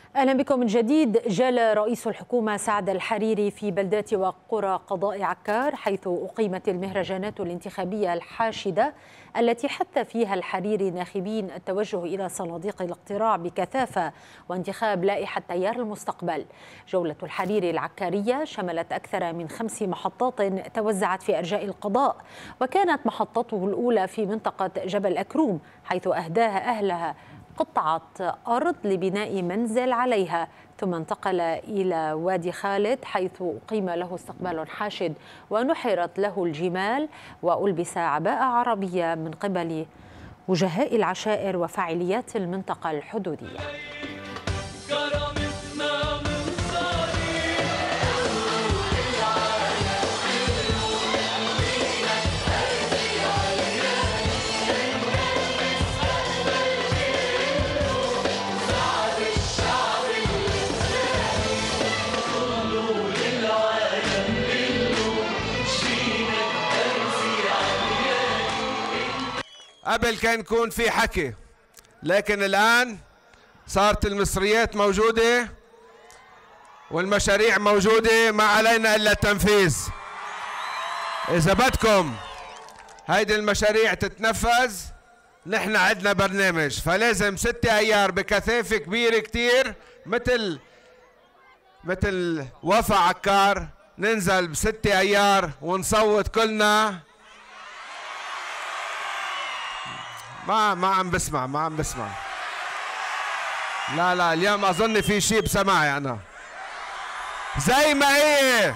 أهلا بكم من جديد. جال رئيس الحكومة سعد الحريري في بلدات وقرى قضاء عكار، حيث أقيمت المهرجانات الانتخابية الحاشدة التي حث فيها الحريري ناخبين التوجه إلى صناديق الاقتراع بكثافة وانتخاب لائحة تيار المستقبل. جولة الحريري العكارية شملت أكثر من 5 محطات توزعت في أرجاء القضاء، وكانت محطته الأولى في منطقة جبل أكروم، حيث أهداها أهلها قطعة أرض لبناء منزل عليها، ثم انتقل إلى وادي خالد حيث أقيم له استقبال حاشد ونحرت له الجمال وألبس عباءة عربية من قبل وجهاء العشائر وفاعليات المنطقة الحدودية. قبل كان يكون في حكي، لكن الآن صارت المصريات موجودة والمشاريع موجودة، ما علينا إلا التنفيذ. إذا بدكم هيدي المشاريع تتنفذ نحن عندنا برنامج، فلازم 6 أيار بكثافة كبيرة كتير مثل وفا عكار، ننزل ب6 أيار ونصوت كلنا. ما عم بسمع. لا اليوم اظن في شيء بسمعي انا زي ما هي.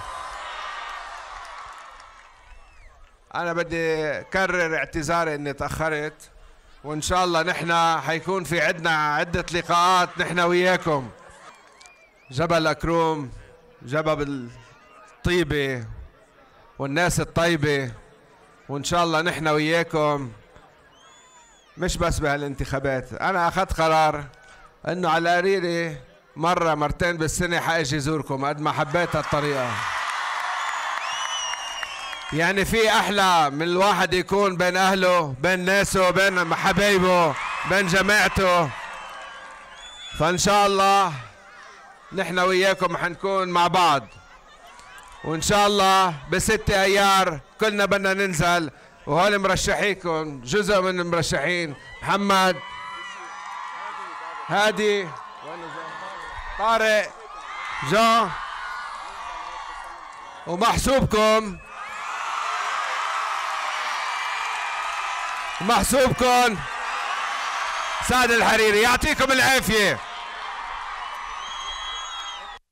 انا بدي اكرر اعتذاري اني تاخرت، وان شاء الله نحن حيكون في عندنا عدة لقاءات نحن وياكم. جبل أكروم جبل الطيبة والناس الطيبة، وان شاء الله نحن وياكم مش بس بهالانتخابات. انا اخذت قرار انه على القريري مرة مرتين بالسنة حاجي زوركم قد ما حبيت هالطريقة. يعني في احلى من الواحد يكون بين اهله، بين ناسه، بين حبايبه، بين جماعته. فان شاء الله نحن وياكم حنكون مع بعض، وان شاء الله ب6 ايار كلنا بدنا ننزل. وهول مرشحيكم جزء من المرشحين: محمد، هادي، طارق، جو، ومحسوبكم سعد الحريري. يعطيكم العافية.